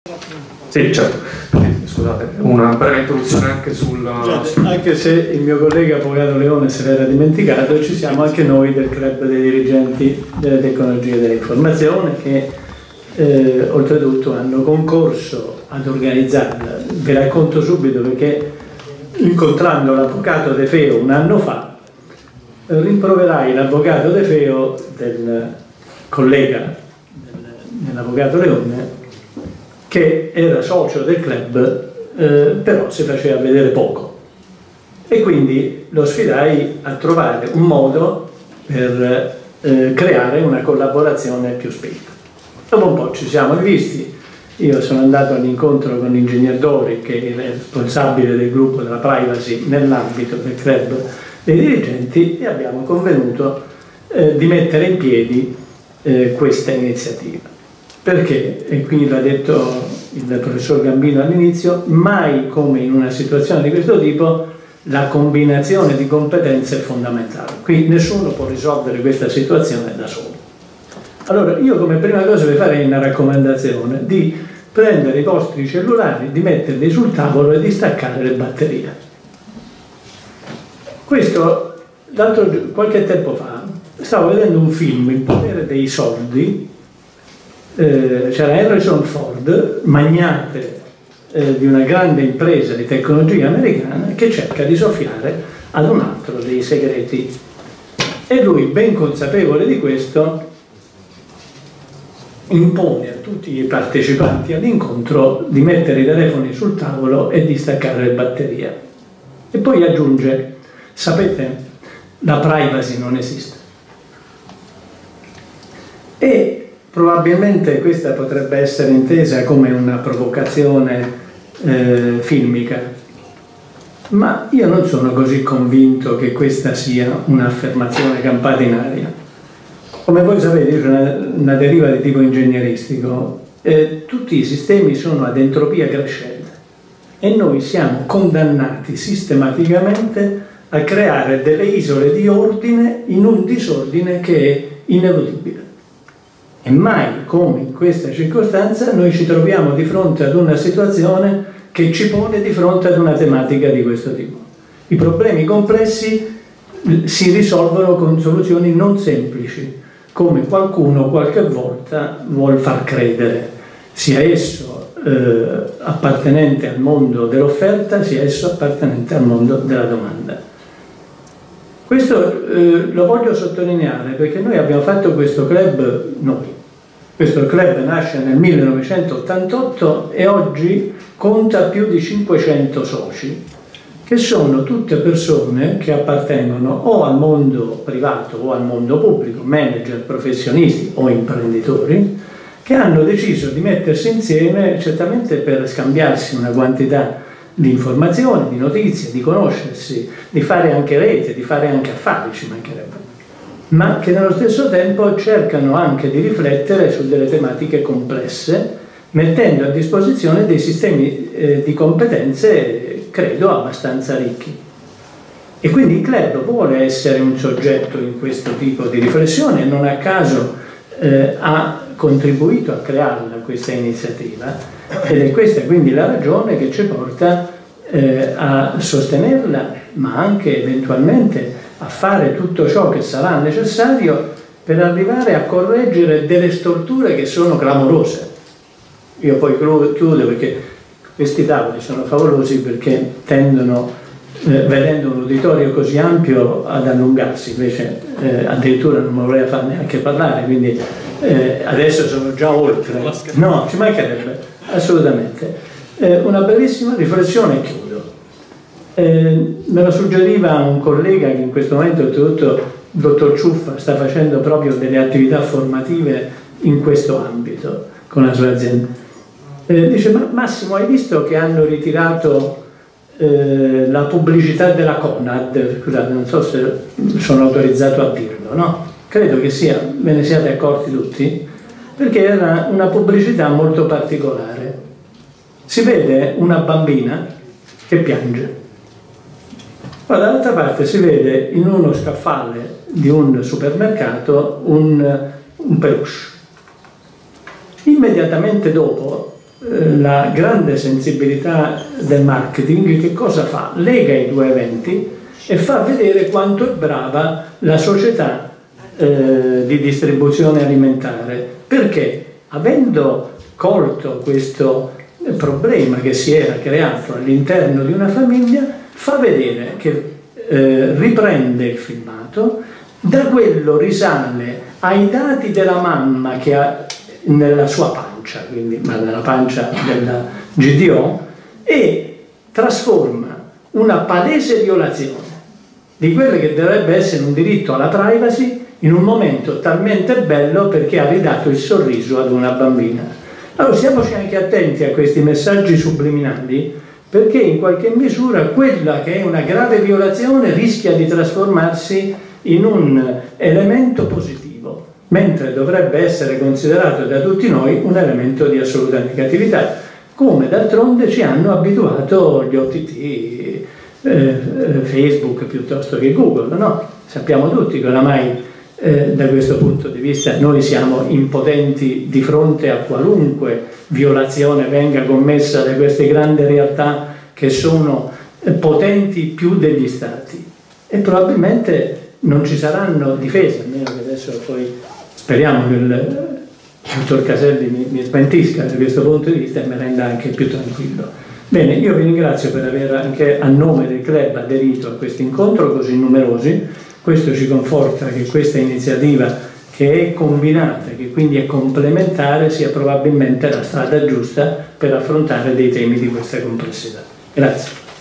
Sì, certo. Scusate, una breve introduzione anche sul... Anche se il mio collega Avvocato Leone se l'era dimenticato, ci siamo anche noi del club dei dirigenti delle tecnologie dell'informazione che oltretutto hanno concorso ad organizzarla. Vi racconto subito perché incontrando l'avvocato De Feo un anno fa rimproverai l'avvocato De Feo del collega dell'avvocato Leone che era socio del club però si faceva vedere poco e quindi lo sfidai a trovare un modo per creare una collaborazione più spinta. Dopo un po' ci siamo rivisti, io sono andato all'incontro con l'ingegner Dori che è il responsabile del gruppo della privacy nell'ambito del club dei dirigenti e abbiamo convenuto di mettere in piedi questa iniziativa. Perché, e qui l'ha detto il professor Gambino all'inizio, mai come in una situazione di questo tipo la combinazione di competenze è fondamentale. Qui nessuno può risolvere questa situazione da solo. Allora io come prima cosa vi farei una raccomandazione di prendere i vostri cellulari, di metterli sul tavolo e di staccare le batterie. Questo, qualche tempo fa, stavo vedendo un film, Il potere dei soldi. C'era Harrison Ford, magnate di una grande impresa di tecnologia americana che cerca di soffiare ad un altro dei segreti e lui, ben consapevole di questo, impone a tutti i partecipanti all'incontro di mettere i telefoni sul tavolo e di staccare le batterie e poi aggiunge: sapete, la privacy non esiste. E probabilmente questa potrebbe essere intesa come una provocazione filmica, ma io non sono così convinto che questa sia un'affermazione campata in aria. Come voi sapete, c'è una deriva di tipo ingegneristico, tutti i sistemi sono ad entropia crescente e noi siamo condannati sistematicamente a creare delle isole di ordine in un disordine che è ineludibile. E mai come in questa circostanza noi ci troviamo di fronte ad una situazione che ci pone di fronte ad una tematica di questo tipo. I problemi complessi si risolvono con soluzioni non semplici, come qualcuno qualche volta vuol far credere, sia esso appartenente al mondo dell'offerta, sia esso appartenente al mondo della domanda. Questo lo voglio sottolineare perché noi abbiamo fatto questo club noi. Questo club nasce nel 1988 e oggi conta più di 500 soci, che sono tutte persone che appartengono o al mondo privato o al mondo pubblico, manager, professionisti o imprenditori, che hanno deciso di mettersi insieme certamente per scambiarsi una quantità di informazioni, di notizie, di conoscersi, di fare anche rete, di fare anche affari, ci mancherebbe, ma che nello stesso tempo cercano anche di riflettere su delle tematiche complesse, mettendo a disposizione dei sistemi di competenze, credo, abbastanza ricchi. E quindi il club vuole essere un soggetto in questo tipo di riflessione e non a caso ha contribuito a crearla questa iniziativa ed è questa quindi la ragione che ci porta a sostenerla, ma anche eventualmente a fare tutto ciò che sarà necessario per arrivare a correggere delle storture che sono clamorose. Io poi chiudo perché questi tavoli sono favolosi perché tendono, vedendo un uditorio così ampio, ad allungarsi, invece addirittura non mi vorrei far neanche parlare, quindi adesso sono già oltre. No, ci mancherebbe, assolutamente. Una bellissima riflessione e chiudo. Me lo suggeriva un collega che in questo momento, oltretutto, il dottor Ciuffa, sta facendo proprio delle attività formative in questo ambito con la sua azienda. Dice: ma Massimo, hai visto che hanno ritirato la pubblicità della Conad? Scusate, non so se sono autorizzato a dirlo, no? Credo che ve ne siate accorti tutti, perché era una pubblicità molto particolare. Si vede una bambina che piange. Poi dall'altra parte si vede in uno scaffale di un supermercato un peluche. Immediatamente dopo la grande sensibilità del marketing che cosa fa? Lega i due eventi e fa vedere quanto è brava la società di distribuzione alimentare, perché avendo colto questo problema che si era creato all'interno di una famiglia, fa vedere che riprende il filmato, da quello risale ai dati della mamma che ha nella sua pancia, quindi nella pancia della GDO, e trasforma una palese violazione di quello che dovrebbe essere un diritto alla privacy in un momento talmente bello perché ha ridato il sorriso ad una bambina. Allora stiamoci anche attenti a questi messaggi subliminali, perché in qualche misura quella che è una grave violazione rischia di trasformarsi in un elemento positivo, mentre dovrebbe essere considerato da tutti noi un elemento di assoluta negatività, come d'altronde ci hanno abituato gli OTT, Facebook piuttosto che Google, no? Sappiamo tutti che oramai da questo punto di vista noi siamo impotenti di fronte a qualunque violazione venga commessa da queste grandi realtà che sono potenti più degli stati, e probabilmente non ci saranno difese, almeno che adesso poi speriamo che il dottor Caselli mi smentisca da questo punto di vista e mi renda anche più tranquillo. Bene, io vi ringrazio per aver anche a nome del club aderito a questo incontro così numerosi. Questo ci conforta che questa iniziativa, che è combinata, che quindi è complementare, sia probabilmente la strada giusta per affrontare dei temi di questa complessità. Grazie.